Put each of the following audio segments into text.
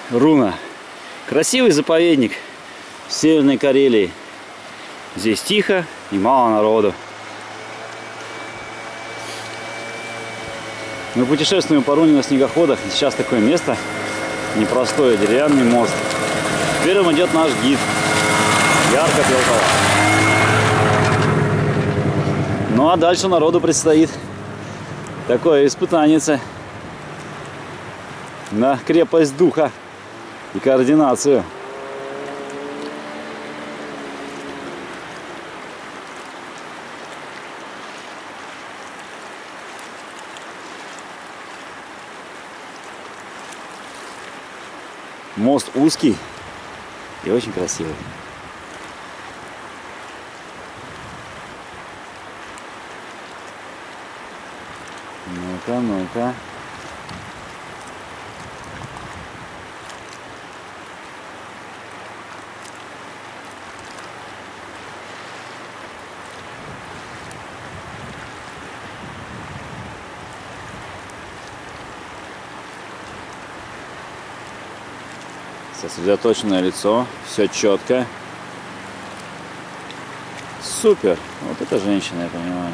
Руна. Красивый заповедник в Северной Карелии. Здесь тихо и мало народу. Мы путешествуем по Руне на снегоходах. Сейчас такое место непростое, деревянный мост. Первым идет наш гид. Ярко белкова. Ну а дальше народу предстоит такое испытание на крепость духа и координацию. Мост узкий и очень красивый. Ну-ка, ну-ка. Сосредоточенное лицо, все четко. Супер. Вот это женщина, я понимаю.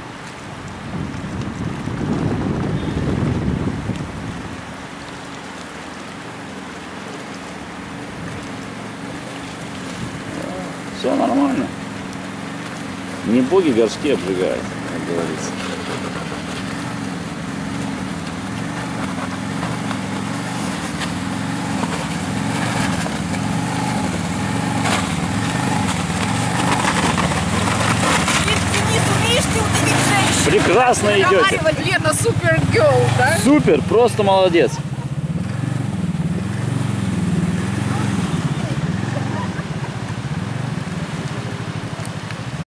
Все нормально. Не боги горшки обжигают, как говорится. Прекрасно идете. Лена супер герл, да? Супер, просто молодец.